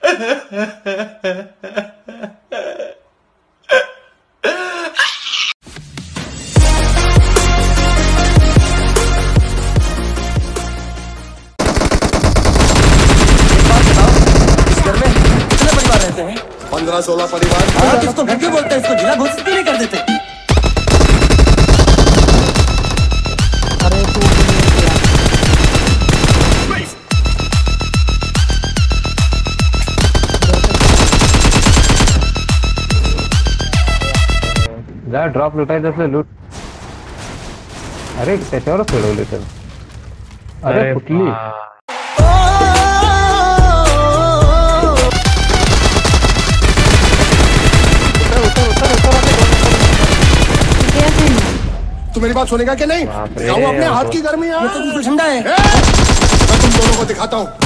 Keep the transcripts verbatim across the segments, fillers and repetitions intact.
पंद्रह सोलह परिवार। हाँ, तो इसको घर क्यों बोलते हैं? इसको जिला घोषित क्यों नहीं कर देते? अरे तू जा ड्रॉप लुटायचं लूट. अरे त्याच्यावरच सोडवले तर. अरे कुठली तू मेरी बात सुनेगा कि नहीं? दिखाऊं अपने हाथ की गर्मी यार. ये तो बिल्कुल ठंडा है. मैं तुम दोनों को दिखाता हूँ.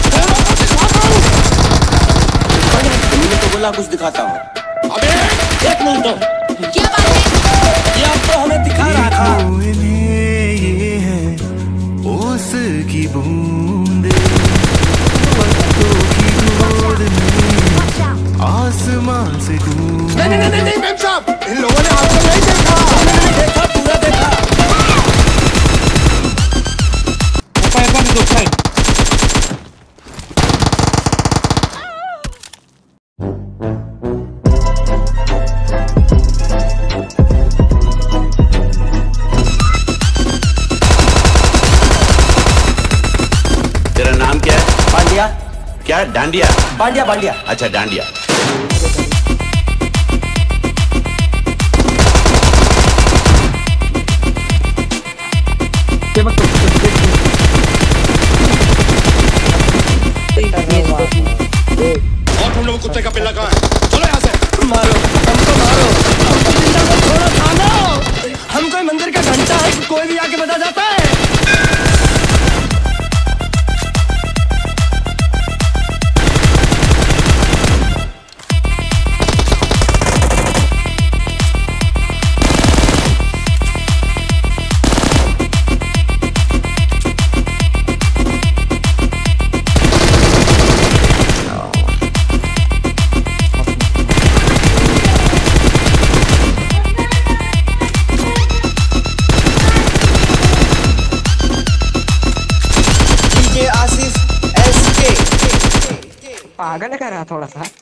तुमने तो बोला कुछ दिखाता हूँ. अबे एक मिनट दो. क्या बात है? ये आप तो हमें दिखा रहा था. ये है ओस की बूंदे आसमान से दूर. नहीं नहीं नहीं नहीं मैम साहब, इन लोगों ने आपको नहीं देखा. मैंने देखा, पूरा देखा. तेरा नाम क्या है? बांडिया. क्या? डांडिया? बांडिया बांडिया. अच्छा डांडिया. और तुम लोग कुत्ते का पिल्ला कहाँ है? चलो यहाँ से. मारो हमको, मारो हमको. जिंदा को छोड़ो, थामो. हम कोई मंदिर का घंटा है कि कोई भी आके बजा जाता है? पागल कर रहा थोड़ा सा.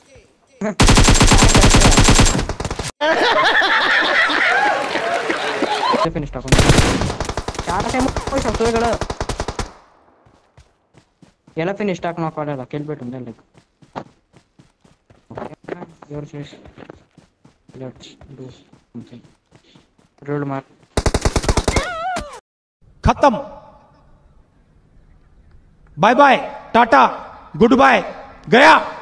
ಫಿನಿಶ್ ತಗೊಂಡು ಚಾಟ ಟೈಮ್ ಹೋಗಿ ಸತ್ತೋಗಳ ಎಲ್ಲ ಫಿನಿಶ್ ಸ್ಟಾಕ್ ನಾಕ್ ಮಾಡಲ್ಲ ಕೇಳ್ಬಿಟ್ಟು ಮುಂದೆ like your chase let's do something road मार. खत्म. Bye bye tata goodbye गया.